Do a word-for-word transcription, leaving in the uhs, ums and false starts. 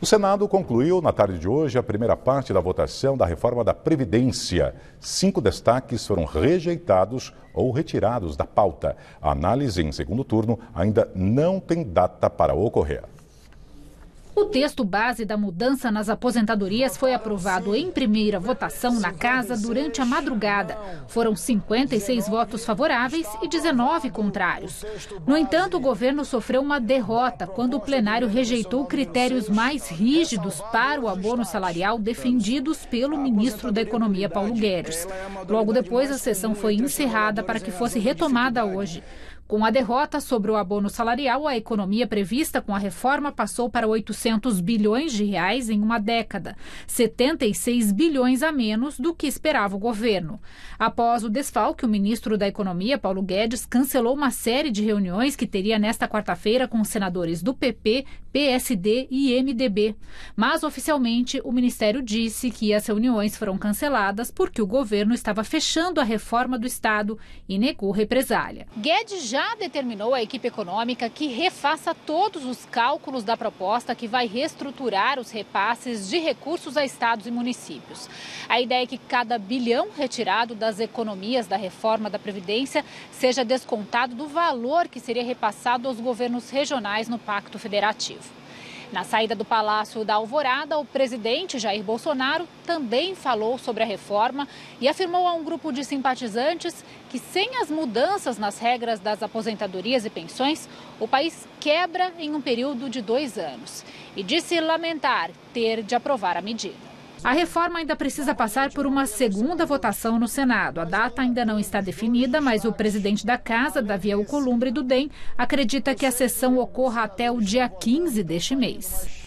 O Senado concluiu na tarde de hoje a primeira parte da votação da reforma da Previdência. Cinco destaques foram rejeitados ou retirados da pauta. A análise em segundo turno ainda não tem data para ocorrer. O texto base da mudança nas aposentadorias foi aprovado em primeira votação na Casa durante a madrugada. Foram cinquenta e seis votos favoráveis e dezenove contrários. No entanto, o governo sofreu uma derrota quando o plenário rejeitou critérios mais rígidos para o abono salarial defendidos pelo ministro da Economia, Paulo Guedes. Logo depois, a sessão foi encerrada para que fosse retomada hoje. Com a derrota sobre o abono salarial, a economia prevista com a reforma passou para oitocentos bilhões de reais em uma década, setenta e seis bilhões a menos do que esperava o governo. Após o desfalque, o ministro da Economia, Paulo Guedes, cancelou uma série de reuniões que teria nesta quarta-feira com senadores do P P, P S D e M D B. Mas, oficialmente, o ministério disse que as reuniões foram canceladas porque o governo estava fechando a reforma do Estado e negou represália. Guedes já determinou à equipe econômica que refaça todos os cálculos da proposta que vai reestruturar os repasses de recursos a estados e municípios. A ideia é que cada bilhão retirado das economias da reforma da Previdência seja descontado do valor que seria repassado aos governos regionais no Pacto Federativo. Na saída do Palácio da Alvorada, o presidente Jair Bolsonaro também falou sobre a reforma e afirmou a um grupo de simpatizantes que, sem as mudanças nas regras das aposentadorias e pensões, o país quebra em um período de dois anos. E disse lamentar ter de aprovar a medida. A reforma ainda precisa passar por uma segunda votação no Senado. A data ainda não está definida, mas o presidente da Casa, Davi Alcolumbre, do D E M, acredita que a sessão ocorra até o dia quinze deste mês.